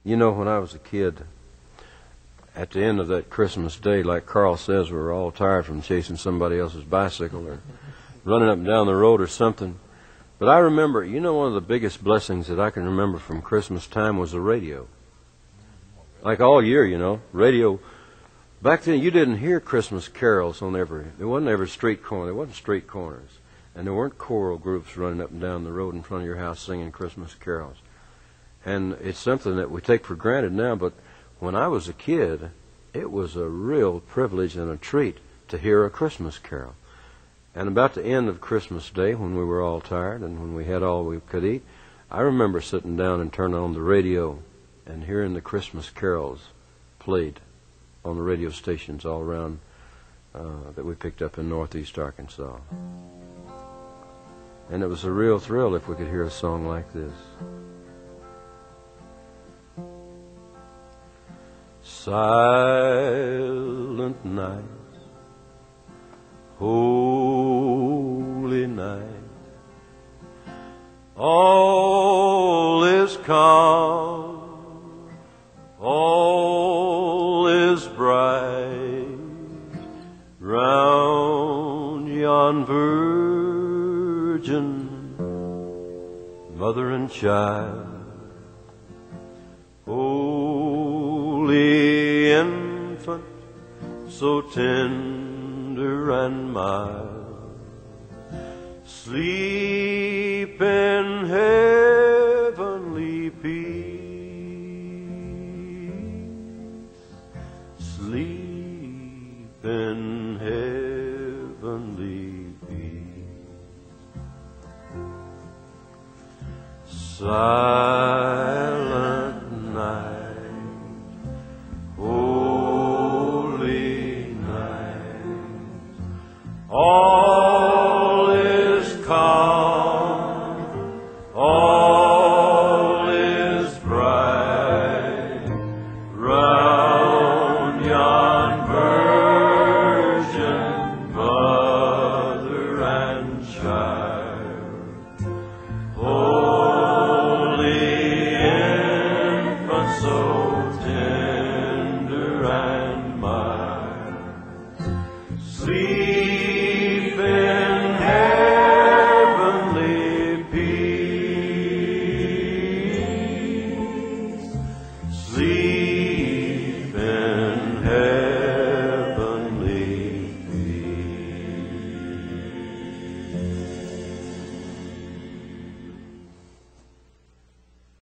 You know, when I was a kid, at the end of that Christmas day, like Carl says, we were all tired from chasing somebody else's bicycle or running up and down the road or something. But I remember, you know, one of the biggest blessings that I can remember from Christmas time was the radio. Like all year, you know, radio. Back then, you didn't hear Christmas carols on there wasn't every street corner. There wasn't street corners. And there weren't choral groups running up and down the road in front of your house singing Christmas carols. And it's something that we take for granted now, but when I was a kid, it was a real privilege and a treat to hear a Christmas carol. And about the end of Christmas Day, when we were all tired and when we had all we could eat, I remember sitting down and turning on the radio and hearing the Christmas carols played on the radio stations all around that we picked up in northeast Arkansas. And it was a real thrill if we could hear a song like this. Silent night, holy night, all is calm, all is bright, round yon virgin, mother and child. Holy infant, so tender and mild, sleep in heavenly peace, sleep in heavenly peace.